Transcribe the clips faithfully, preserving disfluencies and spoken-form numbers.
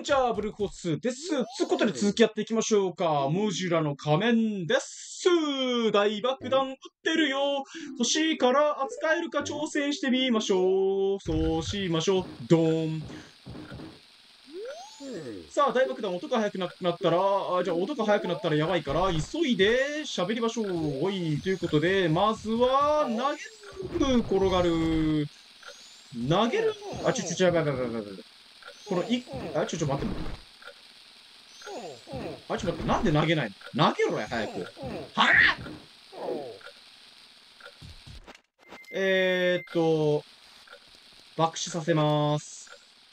んちは、ブルーホースです。つうことで続きやっていきましょうか。ムジュラの仮面です。大爆弾撃ってるよ。欲しいから扱えるか挑戦してみましょう。そうしましょう。ドーン。さあ、大爆弾音が速くなったら、あじゃあ音が速くなったらやばいから、急いで喋りましょう。おい、ということで、まずは、投げる。転がる。投げる。あ、ちょちょちょ、やばいやばいやばいやばい。このい、あ、ちょちょ待って。あ、ちょっと待って、なんで投げないの？投げろや、早く。はらえーっと、爆死させまーす。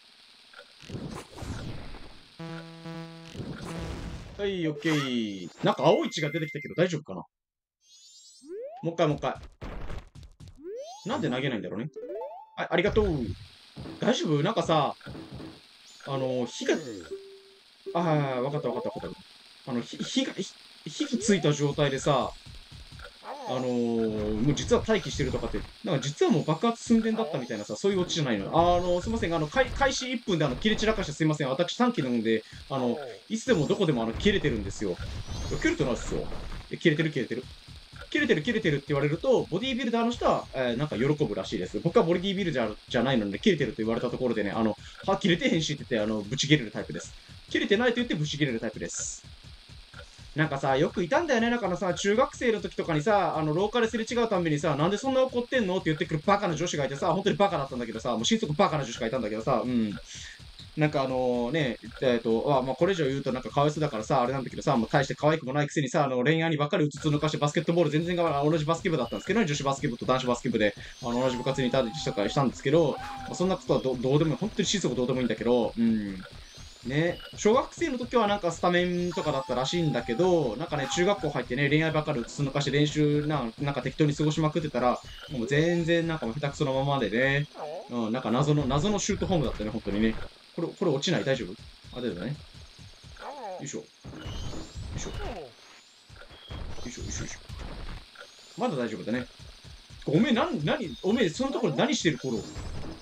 はい、オッケー。なんか青い血が出てきたけど大丈夫かな？もう一回もう一回。なんで投げないんだろうね。はい、ありがとう。大丈夫？なんかさ、あの、火が、ああ、わかったわかったわかった。あの、火、火が、火火がついた状態でさ、あのー、もう実は待機してるとかって、なんか実はもう爆発寸前だったみたいなさ、そういうオチじゃないの。あの、すいません、あの、開開始いっぷんであの、切れ散らかしてすいません。私短期なので、あの、いつでもどこでもあの、切れてるんですよ。切れてないっすよ。え切れてる切れてる。切れてる切れてるって言われると、ボディービルダーの人は、えー、なんか喜ぶらしいです。僕はボディービルダーじゃないので、切れてると言われたところでね、あの、は、切れてへんしって言って、あの、ブチ切れるタイプです。切れてないと言ってブチ切れるタイプです。なんかさ、よくいたんだよね。なんかのさ、中学生の時とかにさ、あの、廊下ですれ違うたんびにさ、なんでそんな怒ってんのって言ってくるバカな女子がいてさ、本当にバカだったんだけどさ、もう心底バカな女子がいたんだけどさ、うん。なんかあのね、えっと、あまあ、これ以上言うとなんかかわいそうだからさ、あれなんだけどさ、もう大して可愛くもないくせにさ、あの、恋愛にばっかりうつつ抜かしてバスケットボール全然が同じバスケ部だったんですけどね、女子バスケ部と男子バスケ部で、あの、同じ部活にいたりしたからしたんですけど、まあ、そんなことはどどうでもいい、本当に心底どうでもいいんだけど、うん。ね、小学生の時はなんかスタメンとかだったらしいんだけど、なんかね、中学校入ってね、恋愛ばっかりうつ抜かして練習な、なんか適当に過ごしまくってたら、もう全然なんかもう下手くそのままでね、うん、なんか謎の、謎のシュートホームだったね、本当にね。これ、これ落ちない？大丈夫？あ、大丈夫だね。よいしょ。よいしょ。よいしょ、よいしょ、よいしょ。まだ大丈夫だね。おめえ、なん、なに、おめえ、そのところ何してる頃？よ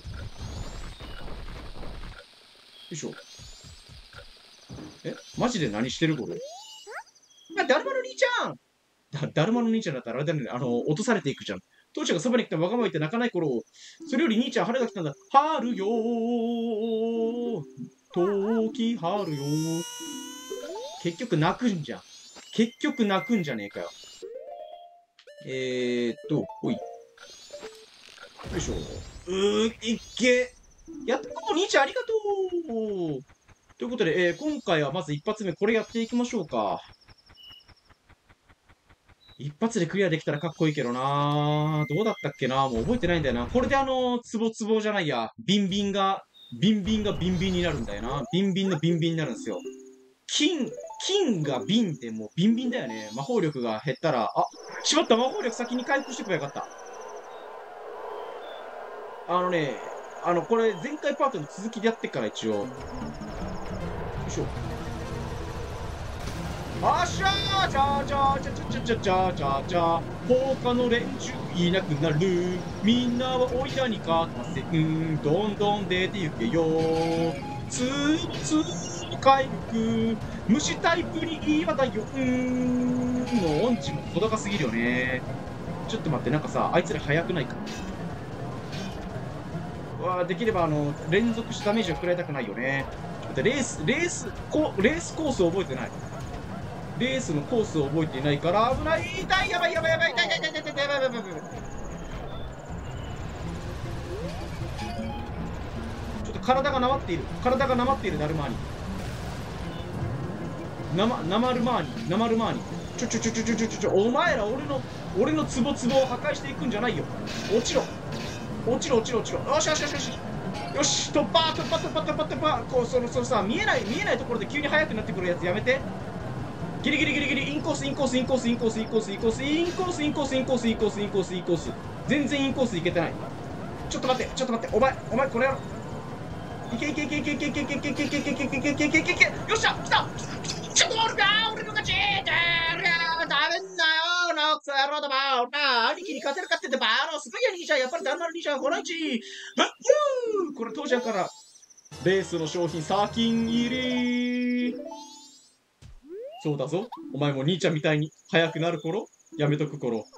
いしょ。えマジで何してる頃？あ、だるまの兄ちゃんだ、だるまの兄ちゃんだったらあれだね、あの、落とされていくじゃん。父ちゃんがそばに来てわがまま言って泣かない頃、それより兄ちゃん春が来たんだ。春よー、時春よー。結局泣くんじゃん。結局泣くんじゃねえかよ。えーっと、ほい。よいしょ。うー、いっけ。やったこと兄ちゃんありがとう。ということで、えー、今回はまず一発目これやっていきましょうか。一発でクリアできたらかっこいいけどなどうだったっけなもう覚えてないんだよな。これであの、ツボツボじゃないや。ビンビンが、ビンビンがビンビンになるんだよな。ビンビンのビンビンになるんですよ。金、金がビンってもうビンビンだよね。魔法力が減ったら、あ、しまった魔法力先に回復してくればよかった。あのね、あの、これ前回パートの続きでやってっから一応。よいしょ。あっしゃーちゃーちゃーちゃちゃちゃちゃちゃちゃちゃ他の連中いなくなるみんなはおいらに勝たせんどんどん出て行けよつーつー回復虫タイプに今だようーんの音痴も小高すぎるよねちょっと待ってなんかさあいつら速くないかわできればあの連続してダメージを食らいたくないよねちょっと待ってレースレースこレースコースを覚えてないレースのコースを覚えていないから危ない痛いやばいやばいやばい痛い痛い痛い痛い痛いやばいやばいやばいちょっと体がなまっている体がなまっているダルマーニなまなまるマーニなまるマーニちょちょちょちょちょちょちょお前ら俺の俺のツボツボを破壊していくんじゃないよ落ちろ落ちろ落ちろ落ちろよしよしよしよしよし突破突破突破突破突破こうそのそのさ見えない見えないところで急に速くなってくるやつやめてギリギリギリギリインコースインコースインコースインコースインコースインコースインコースインコースインコースインコースインコースインコース全然インコースいけてないちょっと待ってちょっと待ってお前お前これやろいけいけいけいけいけいけいけいけいけいけいけいけいけいけいけいけいけいけよっしゃ来たちょっとゴールか俺の勝ちだダメんなよなくそ野郎だばな兄貴に勝てるかってばあのすごい兄貴ちゃんやっぱりだんまる兄ちゃんこの位置これ父ちゃんからレースの商品先入り。そうだぞ。お前も兄ちゃんみたいに早くなる頃、やめとく頃。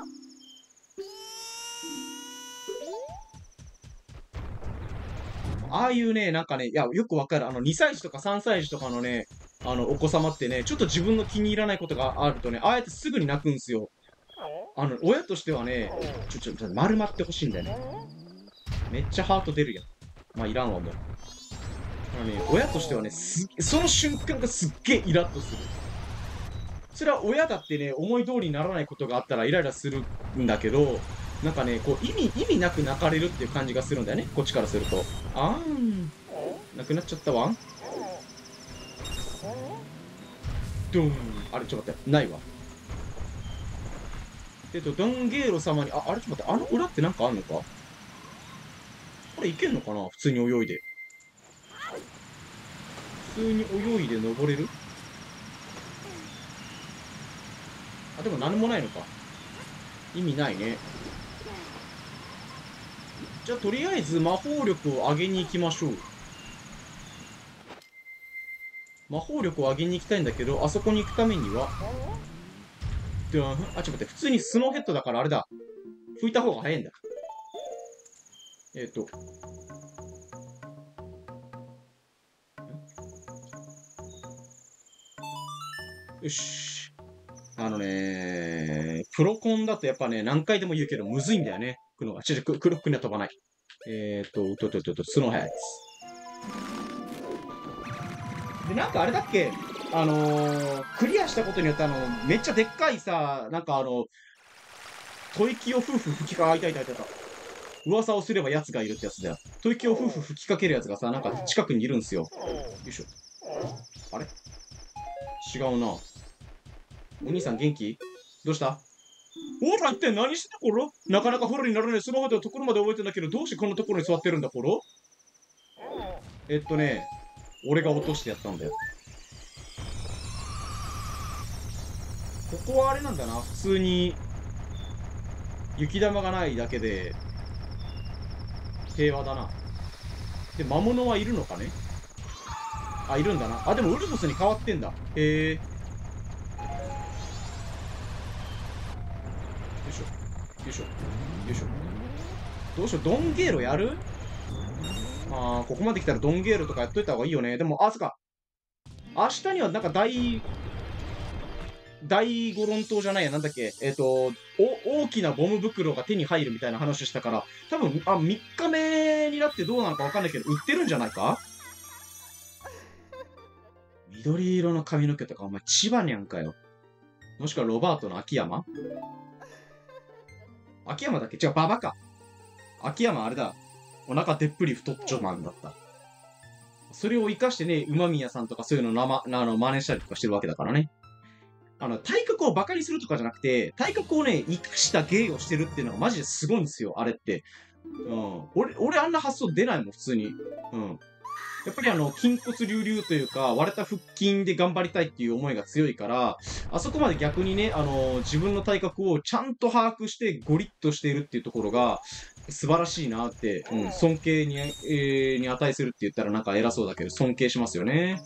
ああいうね、なんかね、いや、よくわかる。あの、にさい児とかさんさい児とかのね、あの、お子様ってね、ちょっと自分の気に入らないことがあるとね、ああやってすぐに泣くんすよ。あの、親としてはね、ちょ、ちょ、ちょ、丸まってほしいんだよね。めっちゃハート出るやん。まあ、いらんわ、もう。あのね、親としてはね、すその瞬間がすっげえイラッとする。それは親だってね、思い通りにならないことがあったらイライラするんだけど、なんかね、こう、意味、意味なく泣かれるっていう感じがするんだよね、こっちからすると。あーん。なくなっちゃったわ。ドン。あれ、ちょっと待って。ないわ。えっと、ドンゲーロ様に、あ、あれ、ちょっと待って。あの裏ってなんかあんのか？これいけんのかな？普通に泳いで。普通に泳いで登れる？あ、でも何もないのか。意味ないね。じゃあ、とりあえず魔法力を上げに行きましょう。魔法力を上げに行きたいんだけど、あそこに行くためには、では、あ、ちょっと待って、普通にスノーヘッドだからあれだ。拭いた方が早いんだ。えっ、ー、と。よし。あのねプロコンだとやっぱね、何回でも言うけど、むずいんだよね。くのが。ちょ、ちょ、クロックには飛ばない。えっ、ー、と、うとととと、スノーヘッド。で、なんかあれだっけあのー、クリアしたことによってあの、めっちゃでっかいさ、なんかあの、吐息を夫婦吹きか、あ、いたいたいたいた。噂をすれば奴がいるってやつだよ。吐息を夫婦吹きかけるやつがさ、なんか近くにいるんすよ。よいしょ。あれ違うな。お兄さん元気？どうした？おらって何してた頃？なかなかフォローにならないそのほどのところまで覚えてんだけど、どうしてこんなところに座ってるんだ頃？えっとね、俺が落としてやったんだよ。ここはあれなんだな。普通に、雪玉がないだけで、平和だな。で、魔物はいるのかね？あ、いるんだな。あ、でもウルフォスに変わってんだ。へえ。よいしょ。よいしょ。よいしょ。どうしよう、ドンゲーロやる？あー、ここまで来たらドンゲーロとかやっといた方がいいよね。でも、あ、そっか。明日にはなんか大、大五論島じゃないや、なんだっけ。えっ、ー、と、お、大きなゴム袋が手に入るみたいな話したから、多分、あ、みっかめになってどうなのかわかんないけど、売ってるんじゃないか？緑色の髪の毛とか、お前、千葉にゃんかよ。もしくはロバートの秋山？秋山だっけ？違う、馬場か。秋山あれだ。お腹でっぷり太っちょマンだった。それを活かしてね、馬宮さんとかそういうの生、あの、真似したりとかしてるわけだからね。あの、体格を馬鹿にするとかじゃなくて、体格をね、活かした芸をしてるっていうのがマジですごいんですよ、あれって。うん。俺、俺あんな発想出ないもん、普通に。うん。やっぱりあの、筋骨隆々というか、割れた腹筋で頑張りたいっていう思いが強いから、あそこまで逆にね、あの、自分の体格をちゃんと把握してゴリッとしているっていうところが、素晴らしいなって、うん、尊敬に、えー、に値するって言ったらなんか偉そうだけど、尊敬しますよね。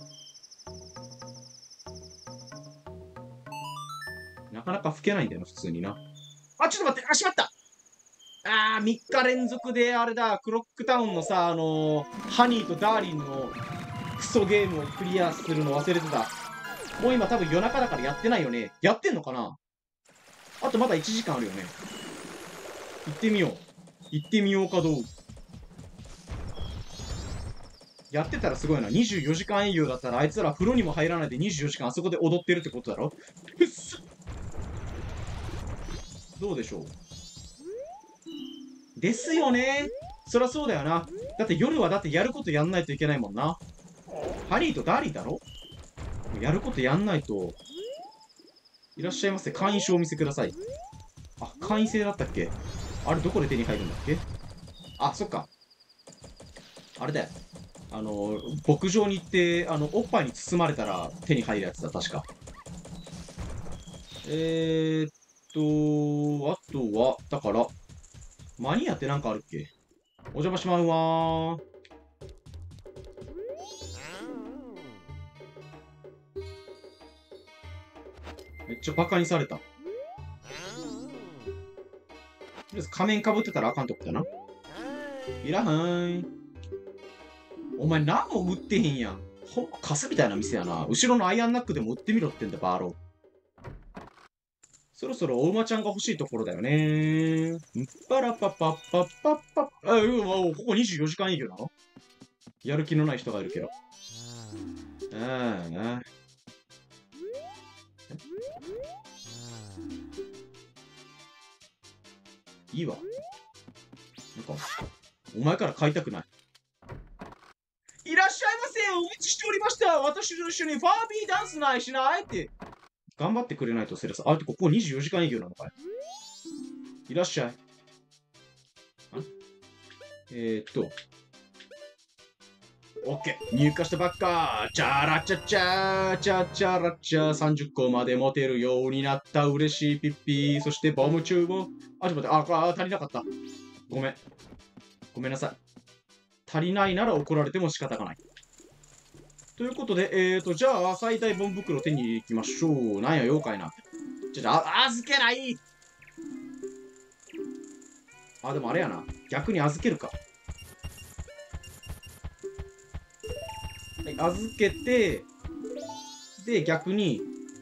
なかなか吹けないんだよな、普通にな。あ、ちょっと待って、あ、しまったあー、みっか連続であれだ、クロックタウンのさ、あのー、ハニーとダーリンのクソゲームをクリアするの忘れてた。もう今多分夜中だからやってないよね。やってんのかな？あとまだいちじかんあるよね。行ってみよう。行ってみようかどう？やってたらすごいな。にじゅうよじかん営業だったらあいつら風呂にも入らないでにじゅうよじかんあそこで踊ってるってことだろ？どうでしょう？ですよね。そりゃそうだよな。だって夜はだってやることやんないといけないもんな。ハリーとダーリーだろ？やることやんないと。いらっしゃいませ。会員証をお見せください。あ、会員制だったっけ？あれどこで手に入るんだっけ？あ、そっか。あれだよ。あの、牧場に行って、あの、おっぱいに包まれたら手に入るやつだ、確か。えーっと、あとは、だから、マニアってなんかあるっけ？お邪魔しまうわー。 めっちゃバカにされた。とりあえず仮面かぶってたらあかんとこだな。いらはん。お前何も売ってへんやん。ほんまカスみたいな店やな。後ろのアイアンナックでも売ってみろってんだ、バーロー。そろそろお馬ちゃんが欲しいところだよね。パラパパパパパパ。あ、うん、ここにじゅうよじかん営業なの？やる気のない人がいるけど。ああ、いいわ。なんか、お前から買いたくない。いらっしゃいませ、お待ちしておりました。私と一緒にファービーダンスないしないって。頑張ってくれないとセレさ。あ、てここにじゅうよじかん営業なのかい。いらっしゃい。えー、っと。オッケー。入荷したばっか。チャラチャチャー、チャチャラチャー。さんじゅっこまで持てるようになった。嬉しいピッピー。そしてボムチューブ。あ、ちょっと待って。あ、あ、足りなかった。ごめん。ごめんなさい。足りないなら怒られても仕方がない。ということで、えーと、じゃあ、最大ボン袋手に入れていきましょう。なんや、妖怪な。ちょっと、あ、預けないあ、でもあれやな。逆に預けるか。はい、預けて、で、逆に、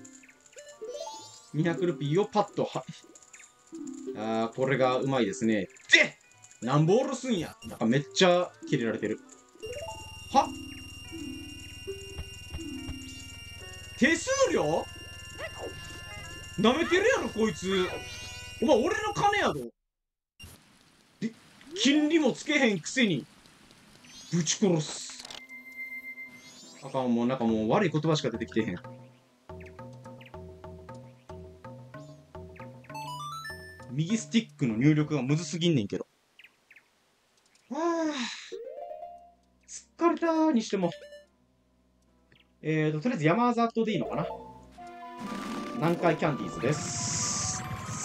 にひゃくルピーをパッとは、あー、これがうまいですね。で何ボールすんやなんかめっちゃキレられてる。は手数料なめてるやろ、こいつ。お前、俺の金やぞ。で、金利もつけへんくせに、ぶち殺す。あかん、もうなんかもう悪い言葉しか出てきてへん。右スティックの入力がむずすぎんねんけど。はぁ。疲れたーにしても。えーと、とりあえず山里でいいのかな。南海キャンディーズです。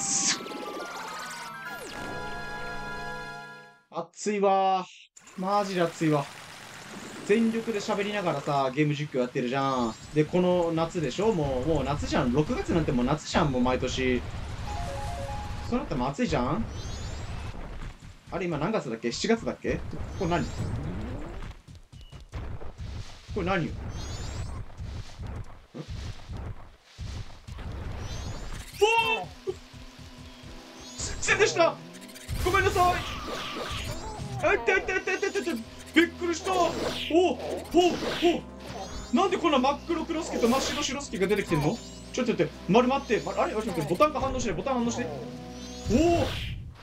暑いわー。マジで暑いわ。全力で喋りながらさ、ゲーム実況やってるじゃん。で、この夏でしょもう、もう夏じゃん。ろくがつなんてもう夏じゃん、もう毎年。そうなったらもう暑いじゃん。あれ今何月だっけ ?しち 月だっけこれ何これ何よおおすいませんでしたごめんなさいあいたいたいたいたいたびっくりしたおおおおなんでこんな真っ黒黒助と真っ白白助が出てきてんのちょっと待って、丸待って、あれ待って、ボタンが反応してボタン反応しておお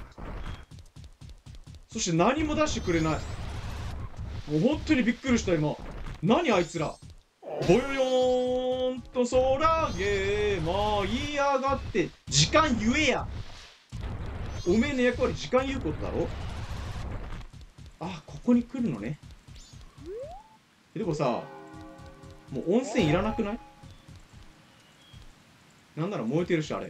そして何も出してくれない。もう本当にびっくりした今。何あいつら。ぼよよーんと空げ舞い上がって、時間言えや。おめえの役割時間言うことだろ。あ、ここに来るのね。でもさ、もう温泉いらなくない？なんなら燃えてるし、あれ。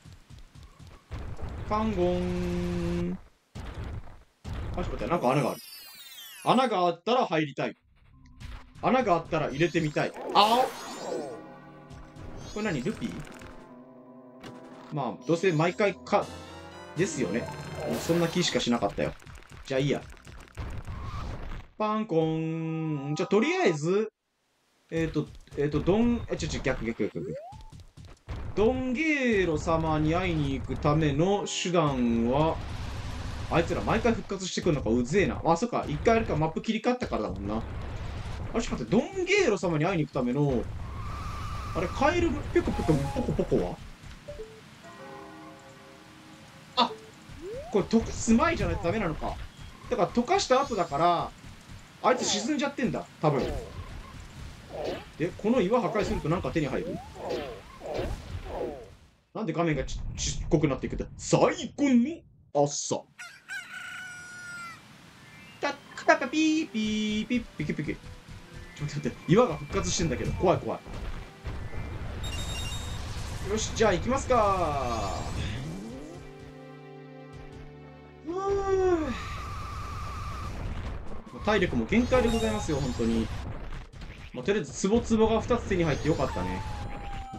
カンゴン。あ、ちょっと待って、なんか穴がある。穴があったら入りたい。穴があったら入れてみたい。あおこれ何ルピーまあ、どうせ毎回か、ですよね。そんな気しかしなかったよ。じゃあいいや。パンコン。じゃあとりあえず、えっ、ー、と、えっ、ー、と、ドン、え、ちょちょ、逆逆逆逆。ドンゲーロ様に会いに行くための手段は、あいつら毎回復活してくるのかうぜえな。あ、そっか。一回あれかマップ切り替わったからだもんな。あれ、ちょっと待って、ドンゲーロ様に会いに行くための、あれ、カエルペコペコポコポコはあこれ溶かす前じゃないとダメなのか。だから溶かした後だから、あいつ沈んじゃってんだ。多分。で、この岩破壊するとなんか手に入るなんで画面がちちっこくなっていくんだ最後の朝。タッカタカピーピーピーピキピキ。ちょっと待って待って、岩が復活してんだけど、怖い怖い。よし、じゃあ行きますか。うー体力も限界でございますよ、本当に。まあ、とりあえず、ツボツボがふたつ手に入ってよかったね。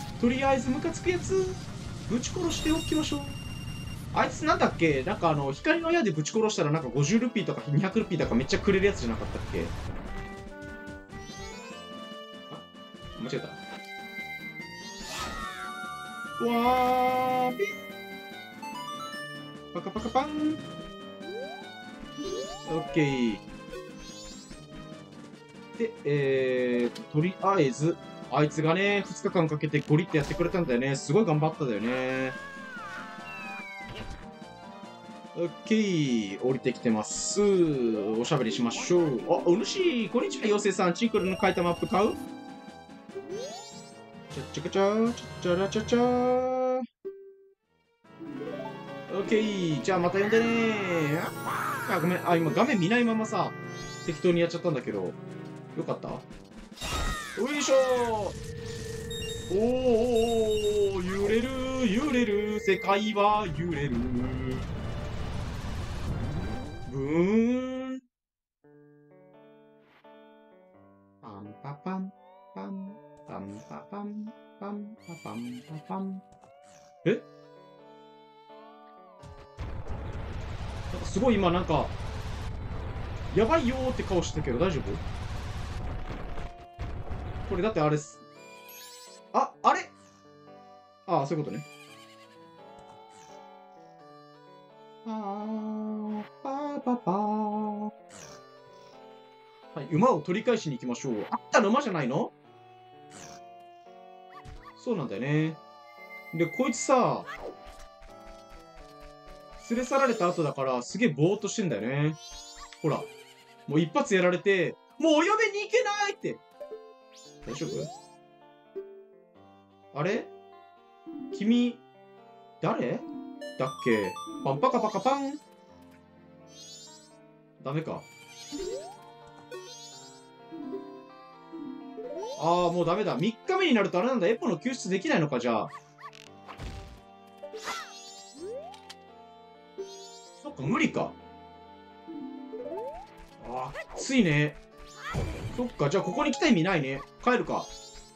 とりあえずムカつくやつ、ぶち殺しておきましょう。あいつなんだっけ、なんかあの、光の矢でぶち殺したらなんかごじゅうルピーとかにひゃくルピーとかめっちゃくれるやつじゃなかったっけ？あ、間違えた。わー、ピッパカパカパン。オッケー。で、えーと、とりあえず、あいつがね、ふつかかんかけてゴリってやってくれたんだよね。すごい頑張ったんだよね。オッケー。降りてきてます。おしゃべりしましょう。あ、お主、こんにちは、妖精さん。チンクルの書いたマップ買う？ちゃっちゃかちゃー、ちゃっちゃらちゃちゃー。オッケー。じゃあまた呼んでねー。あ、ごめん。あ、今画面見ないままさ、適当にやっちゃったんだけど。よかった？よいしょー。おー、揺れる、揺れる、世界は揺れる。ブーン。パンパパン、パン、パンパパン、パンパパンパパン。え？なんかすごい今なんか、やばいよーって顔してたけど大丈夫？これだってあれっす。あ、あれ？ああ、そういうことね。あー、パーパパー。はい、馬を取り返しに行きましょう。あったの馬じゃないの？そうなんだよね。で、こいつさ、連れ去られた後だから、すげえぼーっとしてんだよね。ほら。もう一発やられて、もうお嫁に行けないって。大丈夫？あれ？君、誰だっけ？パンパカパカパン。ダメか。 ああ、もうダメだ。みっかめになるとあれなんだ。エポの救出できないのか、じゃあ。そっか、無理か。ああ、きついね。そっか、じゃあここに来た意味ないね。帰るか。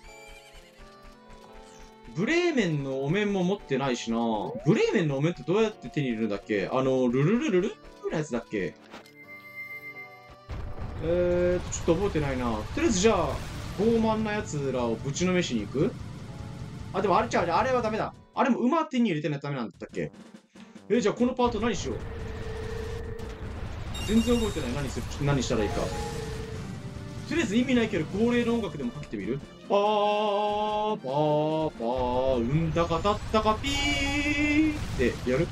ブレーメンのお面も持ってないしな。ブレーメンのお面ってどうやって手に入れるんだっけ？あの、ルルルルルのやつだっけ？えーと、ちょっと覚えてないな。とりあえずじゃあ、傲慢な奴らをぶちのめしに行く？あ、でもあれちゃう、あれはダメだ。あれも馬手に入れてないとダメなんだったっけ？えー、じゃあこのパート何しよう？全然覚えてない。何する、何したらいいか。とりあえず意味ないけど、恒例の音楽でもかけてみる？パー、パー、パー、うんだかたったかピーってやる？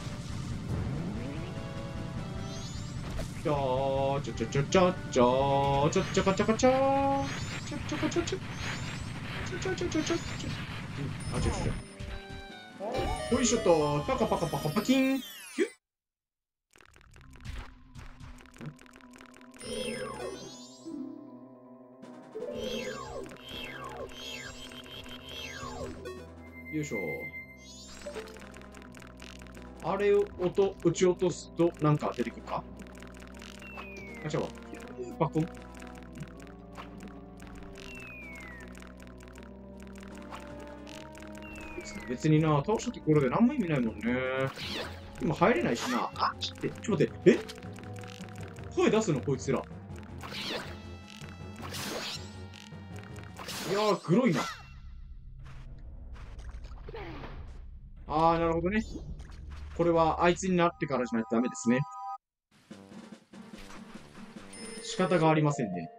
ちゃー、ちゃちゃちゃちゃちゃー、ちゃちゃかちゃかちゃー、ちゃちゃかちゃちゃ、ちゃちゃちゃちゃちゃちゃ、あ、ちゃちゃちゃ。よいしょと、パカパカパカパキン、ヒュッ。よいしょ。あれを音、撃ち落とすと、なんか出てくるか？あ、違うわ。パコン。別にな、倒したところで何も意味ないもんね。今入れないしな。あ、ちょっと待って、ちょっと待って。え？声出すのこいつら。いやー、グロいな。あー、なるほどね。これはあいつになってからじゃないとダメですね。仕方がありませんね。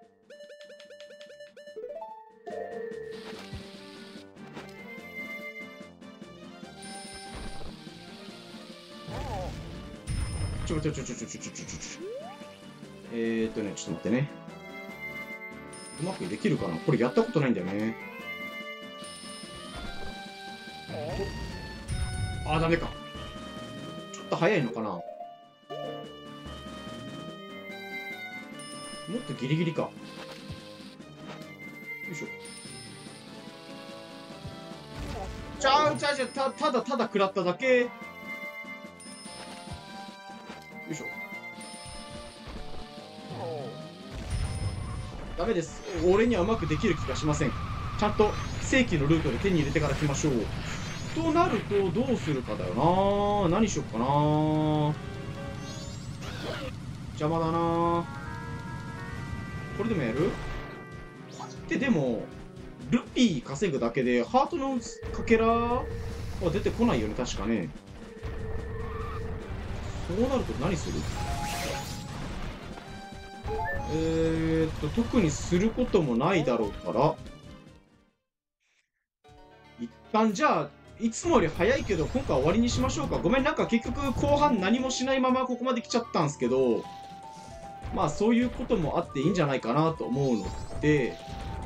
ちょちょちょちょちょちょちょちょちょ。えーっとね、ちょっと待ってね。うまくできるかな？これやったことないんだよね。あー、ダメか。ちょっと早いのかな？もっとギリギリか。よいしょ。ちゃうちゃうちゃう、た、ただただ食らっただけ。よいしょ。ダメです。俺にはうまくできる気がしません。ちゃんと正規のルートで手に入れてから来ましょう。となると、どうするかだよな。何しよっかな。邪魔だな。これでもやる？ってでも、ルピー稼ぐだけで、ハートのかけらは出てこないよね、確かね。そうなると何する？えーっと、特にすることもないだろうから、一旦じゃあ、いつもより早いけど、今回終わりにしましょうか。ごめん、なんか結局後半何もしないままここまで来ちゃったんですけど、まあそういうこともあっていいんじゃないかなと思うので、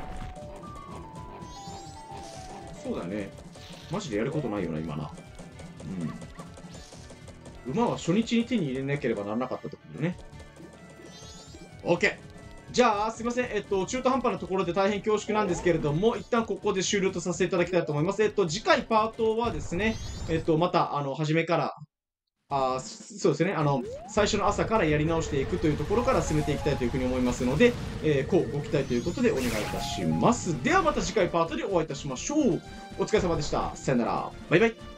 そうだね。マジでやることないよな、今な。うん。馬は初日に手に入れなければならなかったってことね。OK！じゃあ、すいません。えっと、中途半端なところで大変恐縮なんですけれども、一旦ここで終了とさせていただきたいと思います。えっと、次回パートはですね、えっと、また、あの、初めから、あそうですね、あの、最初の朝からやり直していくというところから進めていきたいというふうに思いますので、えー、こうご期待ということでお願いいたします。ではまた次回パートでお会いいたしましょう。お疲れ様でした。さよなら。バイバイ。